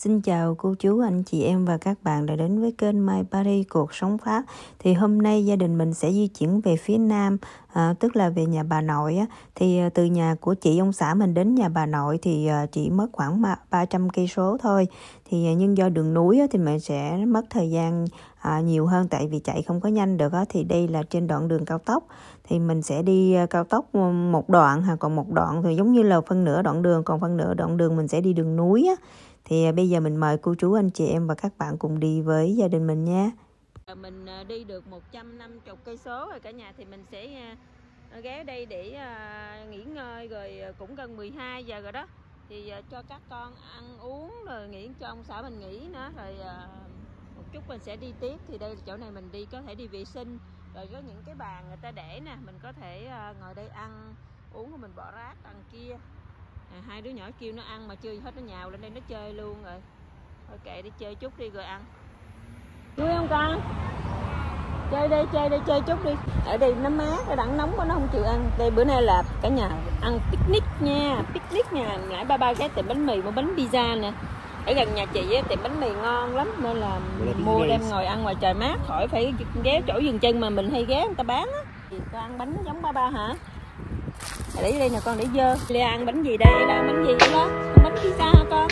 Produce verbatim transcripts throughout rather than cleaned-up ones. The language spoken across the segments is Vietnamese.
Xin chào cô chú, anh chị em và các bạn đã đến với kênh My Paris Cuộc Sống Pháp. Thì hôm nay gia đình mình sẽ di chuyển về phía Nam, à, tức là về nhà bà nội á. Thì à, từ nhà của chị ông xã mình đến nhà bà nội thì à, chỉ mất khoảng ba trăm cây số thôi. Thì à, nhưng do đường núi á, thì mình sẽ mất thời gian à, nhiều hơn, tại vì chạy không có nhanh được á. Thì đây là trên đoạn đường cao tốc. Thì mình sẽ đi cao tốc một đoạn, ha, còn một đoạn thì giống như là phân nửa đoạn đường, còn phân nửa đoạn đường mình sẽ đi đường núi á. Thì bây giờ mình mời cô chú, anh chị em và các bạn cùng đi với gia đình mình nha. Mình đi được một trăm năm mươi cây số rồi cả nhà, thì mình sẽ ghé đây để nghỉ ngơi, rồi cũng gần mười hai giờ rồi đó. Thì cho các con ăn uống rồi nghỉ, cho ông xã mình nghỉ nữa, rồi một chút mình sẽ đi tiếp. Thì đây là chỗ này mình đi có thể đi vệ sinh, rồi có những cái bàn người ta để nè, mình có thể ngồi đây ăn uống, rồi mình bỏ rác đằng kia. À, hai đứa nhỏ kêu nó ăn mà chưa hết, nó nhào lên đây nó chơi luôn rồi. Thôi kệ đi, chơi chút đi rồi ăn. Vui không con? Chơi đi, chơi đi, chơi chút đi. Ở đây nó mát, nó đặng nóng quá nó không chịu ăn. Đây bữa nay là cả nhà ăn picnic nha, picnic nha. Nãy ba ba ghé tiệm bánh mì, mua bánh pizza nè. Ở gần nhà chị á, tiệm bánh mì ngon lắm nên là mua đem ngồi ăn ngoài trời mát, khỏi phải ghé chỗ dừng chân mà mình hay ghé người ta bán á. Thì con ăn bánh giống ba ba hả? Để đây nè con, để dơ. Lê ăn bánh gì đây? Là bánh gì vậy đó? Ăn bánh pizza hả con?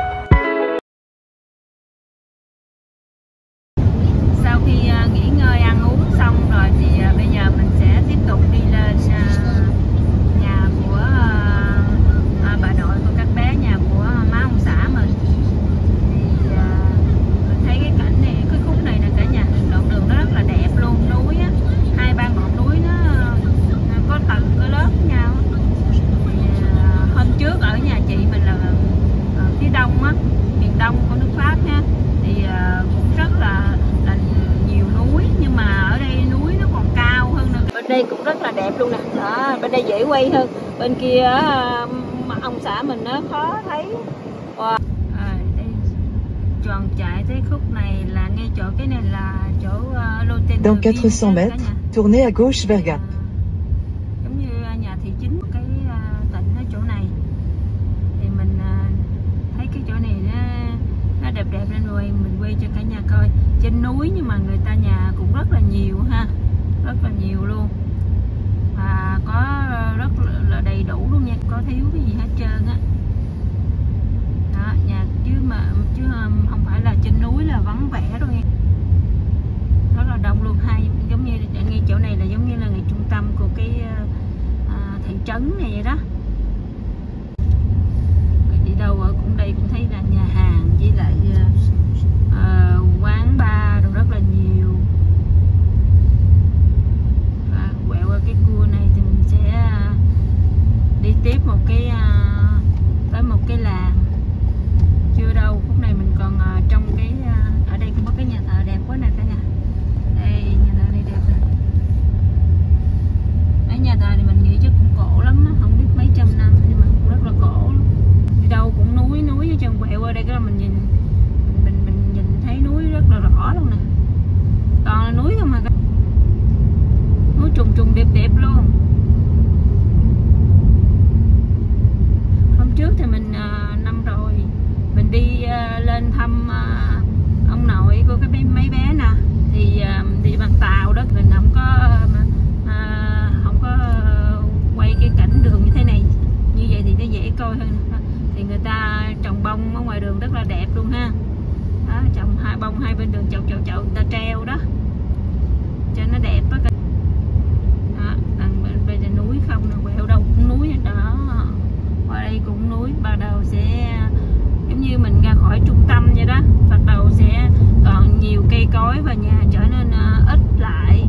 Sau khi uh, nghỉ ngơi ăn uống xong rồi thì uh, bây giờ mình sẽ tiếp tục đi lên uh, nhà của uh, uh, bà nội của các bé, nhà của uh, má ông xã mình. Thì uh, mình thấy cái cảnh này, cái khúc này nè cả nhà, đoạn đường nó rất là đẹp luôn, núi á, hai ba ngọn núi nó uh, có tầng có lớp với nhau. Hôm trước ở nhà chị mình là ở phía đông á, miền đông của nước Pháp nha, thì uh, cũng rất là, là nhiều núi, nhưng mà ở đây núi nó còn cao hơn nữa. Bên đây cũng rất là đẹp luôn nè, đó, bên đây dễ quay hơn, bên kia uh, ông xã mình nó khó thấy. Wow. À, đây tròn chạy tới khúc này là ngay chỗ, cái này là chỗ uh, L'Hôtel. Dans quatre cents mètres, tournez à gauche vers Gap. Giống như nhà thị chính cái tỉnh ở chỗ này. Thì mình thấy cái chỗ này nó, nó đẹp đẹp nên rồi mình quay cho cả nhà coi. Trên núi nhưng mà người ta nhà cũng rất là nhiều ha, rất là nhiều luôn, và có rất là đầy đủ luôn nha, có thiếu cái gì hết trơn á. Đó, nhà chứ mà chứ không phải là trên núi là vắng vẻ đâu nha, rất là đông luôn. Hai giống như ngay chỗ này là giống như là ngay trung tâm của cái à, thị trấn này vậy đó. Đi đâu ở cũng đây cũng thấy là nhà hàng với lại uh, quán bar rồi rất là nhiều. Và quẹo qua cái cua này thì mình sẽ uh, đi tiếp một cái uh, tới một cái làng. Chưa đâu, khúc này mình còn uh, trong cái uh, ở đây cũng có cái nhà thờ đẹp quá nè cả nhà. Đây, nhà thờ đây đẹp nè. Cái nhà thờ này mình nghĩ chắc cũng cổ lắm á, không biết mấy trăm năm nhưng mà cũng rất là cổ. Đi đâu cũng núi núi ở chân quẹo qua đây, cái là mình nhìn mình, mình mình nhìn thấy núi rất là rõ luôn nè, toàn là núi không mà, núi trùng trùng đẹp đẹp luôn. Hôm trước thì mình uh, năm rồi mình đi uh, lên thăm uh, ông nội của cái bé, mấy bé nè, thì uh, đi bằng tàu đó, mình không có uh, không có uh, quay cái cảnh đường như thế này, như vậy thì nó dễ coi hơn. Thì người ta trồng bông ở ngoài đường rất là đẹp luôn ha. Đó, trồng hai bông hai bên đường, chậu chậu chậu người ta treo đó cho nó đẹp đó. Đó, đằng bên bên là núi không, là quẹo đâu cũng núi đó. Qua đây cũng núi, bắt đầu sẽ giống như mình ra khỏi trung tâm vậy đó, bắt đầu sẽ còn nhiều cây cối và nhà trở nên uh, ít lại.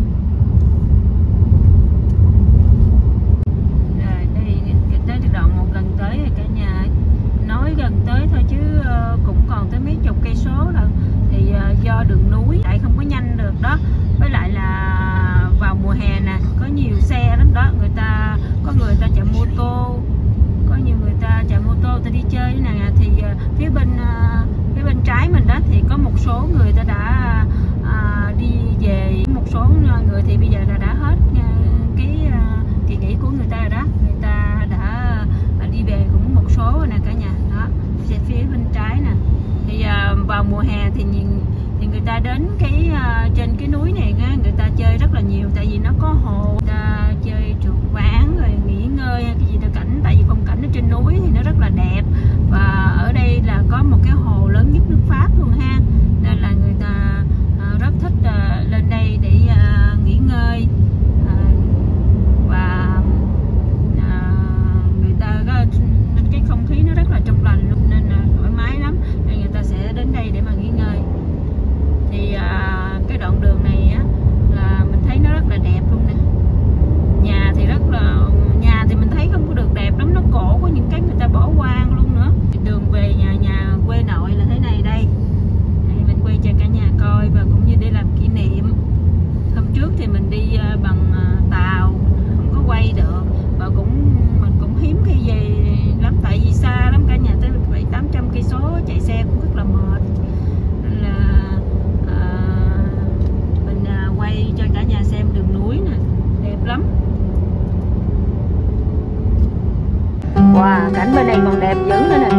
Rồi đây tới đoạn một gần tới rồi cả nhà. Nói gần tới thôi chứ uh, cũng còn tới mấy chục cây số rồi. Thì uh, do đường núi lại không có nhanh được đó, với lại là vào mùa hè nè có nhiều xe lắm đó, người ta có người ta chạy mô tô, có nhiều người ta chạy mô tô ta đi chơi nè. Thì uh, phía bên uh, phía bên trái mình đó thì có một số người ta đã uh, vào mùa hè thì nhìn thì người ta đến cái uh, trên cái núi này á, người ta chơi rất là nhiều, tại vì nó có hồ, người ta chơi trượt ván rồi nghỉ ngơi cái gì đó cảnh, tại vì phong cảnh ở trên núi thì nó rất là đẹp, và ở đây là có một cái hồ lớn nhất nước Pháp luôn ha, nên là người ta uh, rất thích uh, lên đây để uh, nghỉ ngơi, uh, và uh, người ta có, nên cái không khí nó rất là trong lành luôn, nên là thoải mái lắm, nên người ta sẽ đến đây để mà nghỉ ngơi. Thì à, cái đoạn đường này á là mình thấy nó rất là đẹp luôn nè. Nhà thì rất là nhà thì mình thấy không có được đẹp lắm, nó cổ, có những cái người ta bỏ hoang luôn nữa. Đường về nhà nhà quê nội là thế này đây. Đây, mình quay cho cả nhà coi và cũng như để làm kỷ niệm. Hôm trước thì mình đi bằng tàu không có quay được, và cũng mình cũng hiếm khi về lắm, tại vì xa lắm cả nhà, tới bảy tám trăm cây số chạy xe cũng rất là mệt, nên là quay cho cả nhà xem đường núi nè, đẹp lắm. Wow, cảnh bên này còn đẹp dữ nữa nè.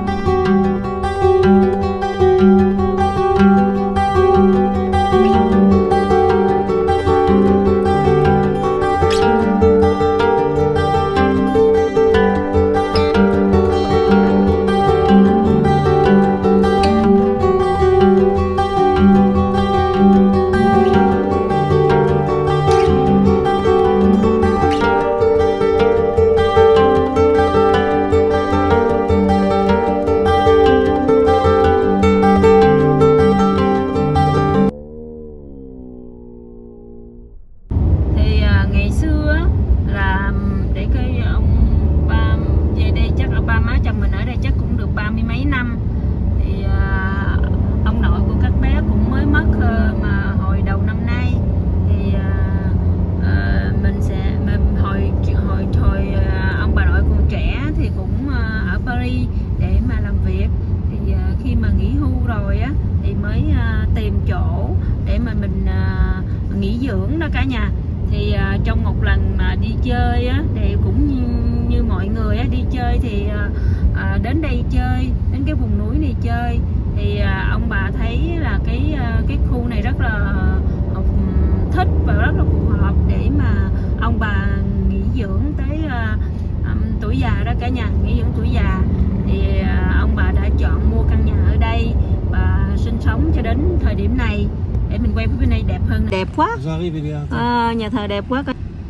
Cả nhà thì uh, trong một lần mà đi chơi á, thì cũng như, như mọi người á, đi chơi thì uh, uh, đến đây chơi, đến cái vùng núi này chơi thì uh, ông bà thấy là cái uh, cái khu này rất là uh, thích và rất là phù hợp để mà ông bà nghỉ dưỡng tới uh, um, tuổi già đó cả nhà, nghỉ dưỡng tuổi già thì uh, ông bà đã chọn mua căn nhà ở đây và sinh sống cho đến thời điểm này. Để mình quay phía bên này đẹp hơn. Đẹp quá. À, nhà thờ đẹp quá.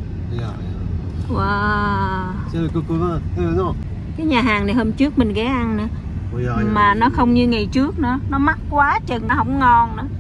Wow. Cái nhà hàng này hôm trước mình ghé ăn nữa, mà nó không như ngày trước nữa, nó mắc quá chừng, nó không ngon nữa.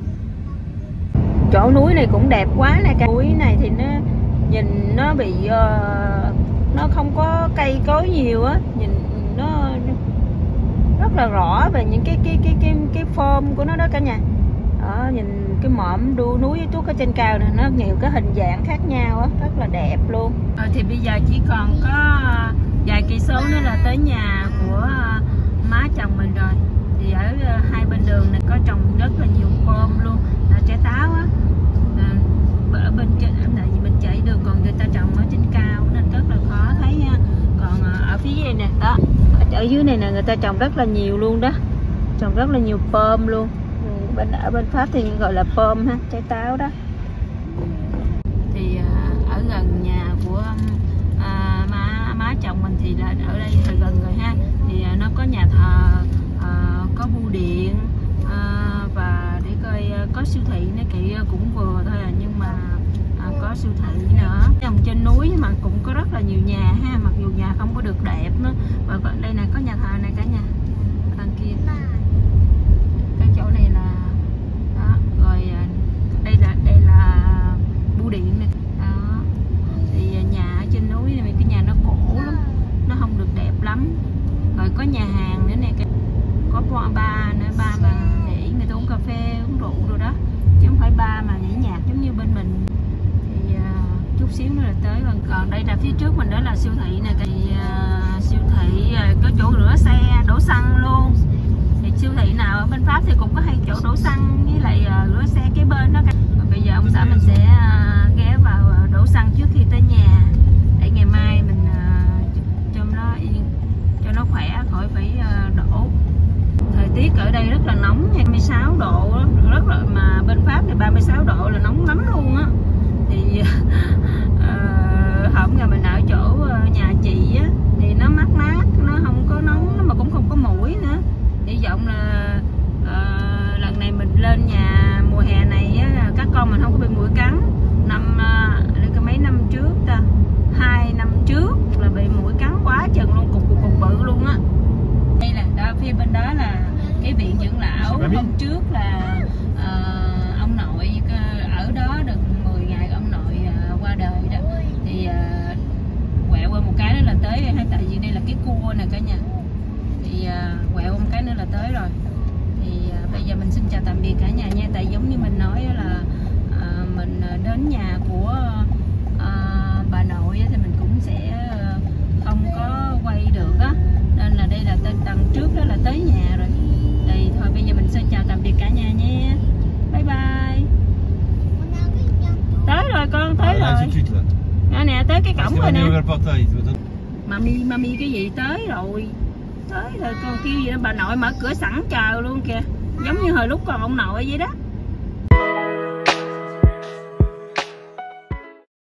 Chỗ núi này cũng đẹp quá nè, cái núi này thì nó nhìn nó bị uh, nó không có cây cối nhiều á, nhìn nó rất là rõ về những cái cái cái cái cái form của nó đó cả nhà. Đó, nhìn cái mỏm đu núi tuốt ở trên cao này, nó nhiều cái hình dạng khác nhau á, rất là đẹp luôn. À, thì bây giờ chỉ còn có vài cây số nữa là tới nhà của má chồng mình rồi. Thì ở hai bên đường này có trồng rất là nhiều pom luôn, là trái táo á. À, ở bên trên, tại vì mình chạy đường còn người ta trồng ở trên cao nên rất là khó thấy ha. Còn ở phía dưới nè, đó, ở dưới này nè người ta trồng rất là nhiều luôn đó, trồng rất là nhiều pom luôn. Bên ở bên Pháp thì gọi là pom ha, trái táo đó. Thì à, ở gần nhà của à, má má chồng mình thì là ở đây hơi gần rồi ha. Thì à, nó có nhà thờ, à, có bưu điện, à, và để coi à, có siêu thị nó kỵ cũng vừa thôi à, nhưng mà à, có siêu thị nữa. Trồng trên núi mà cũng có rất là nhiều nhà ha, mặc dù nhà không có được đẹp nữa. Và đây này có nhà thờ này cả nhà, đằng kia. Cái chỗ này là đó, rồi đây là đây là bưu điện này đó. Thì nhà ở trên núi này cái nhà nó cổ lắm, nó không được đẹp lắm. Rồi có nhà hàng nữa nè, có bar nữa, bar mà để người ta uống cà phê uống rượu rồi đó, chứ không phải bar mà nhảy nhạc giống như bên mình. Thì uh, chút xíu nữa là tới. Còn còn đây là phía trước mình đó là siêu thị nè. Thì uh, siêu thị uh, có chỗ rửa xe, đổ xăng luôn. Thì siêu thị nào ở bên Pháp thì cũng có hai chỗ đổ xăng với lại uh, rửa xe kế bên đó. Và bây giờ ông xã mình sẽ uh, ghé vào uh, đổ xăng trước khi tới nhà, để ngày mai mình uh, cho nó yên, cho nó khỏe, khỏi phải uh, đổ. Thời tiết ở đây rất là nóng nha. cái cổng rồi nè. Mami mami cái gì tới rồi. Tới rồi con kêu gì đó, bà nội mở cửa sẵn chờ luôn kìa. Giống như hồi lúc còn ông nội vậy đó.